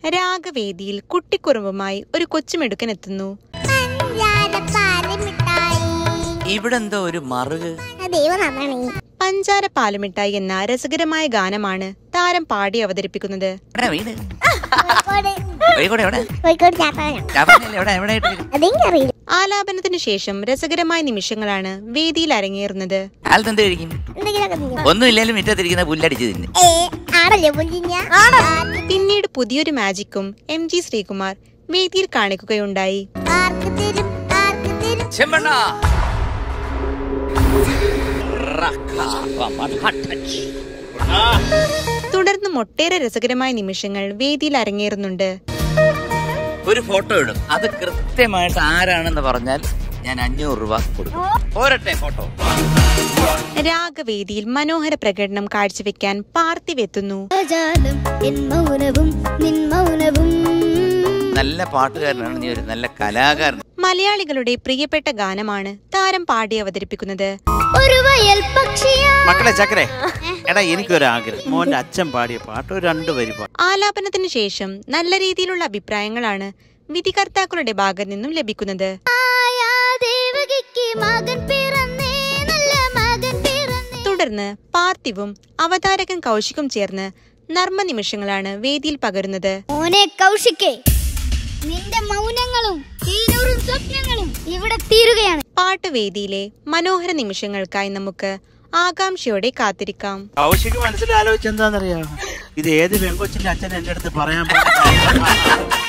രാഗവേദിയിൽ കുട്ടിക്കുറുമ്പുമായി ഒരു കൊച്ചുമെടുക്കൻ എത്തുന്നു. ഇവിടെന്തോ ഒരു മറുക്. പഞ്ചാര പാലുമിഠായി എന്ന രസകരമായ ഗാനമാണ് താരം പാടി അവതരിപ്പിക്കുന്നത്. ആലാപനത്തിന് ശേഷം രസകരമായ നിമിഷങ്ങളാണ് വേദിയിൽ അരങ്ങേറുന്നത്. പിന്നീട് പുതിയൊരു മാജിക്കും MG ശ്രീകുമാർ വേദിയിൽ കാണിക്കുകയുണ്ടായി. തുടർന്ന് ഒട്ടേറെ രസകരമായ നിമിഷങ്ങൾ വേദിയിൽ അരങ്ങേറുന്നുണ്ട്. ഒരു ഫോട്ടോ ഇടും, അത് കൃത്യമായിട്ട് ആരാണെന്ന് പറഞ്ഞാൽ ഞാൻ 500 രൂപ കൊടുക്കും. ഫോട്ടോ. രാഗവേദിയിൽ മനോഹര പ്രകടനം കാഴ്ചവെക്കാൻ പാർത്ഥിവെത്തുന്നു. നല്ല പാട്ടുകാരനാണ് നീ, ഒരു നല്ല കലാകാരൻ. മലയാളികളുടെ പ്രിയപ്പെട്ട ഗാനമാണ് താരം പാടി അവതരിപ്പിക്കുന്നത്. മക്കളെ ചക്കരെ, എടാ എനിക്കൊരാഗ്രഹം, മോന്റെ അച്ഛൻ പാടിയ പാട്ട് ഒരു 2 വരി പാടും. ആലാപനത്തിന് ശേഷം നല്ല രീതിയിലുള്ള അഭിപ്രായങ്ങളാണ് വിധികർത്താക്കളുടെ ഭാഗത്ത് നിന്നും ലഭിക്കുന്നത്. തുടർന്ന് പാർത്ഥിവും അവതാരകൻ കൗശികും ചേർന്ന് നർമ്മ നിമിഷങ്ങളാണ് വേദിയിൽ പകരുന്നത്. നിന്റെ മൗനങ്ങളും സ്വപ്നങ്ങളും ഇവിടെ തീരുകയാണ്. പാട്ടുവേദിയിലെ മനോഹര നിമിഷങ്ങൾക്കായി നമുക്ക് ആകാംക്ഷയോടെ കാത്തിരിക്കാം. കൗശിക് മനസ്സിൽ ആലോചിച്ചെന്താന്നറിയാം, ഇത് ഏത് പെൺകൊച്ചിന്റെ അച്ഛൻ എന്റെ അടുത്ത് പറയാൻ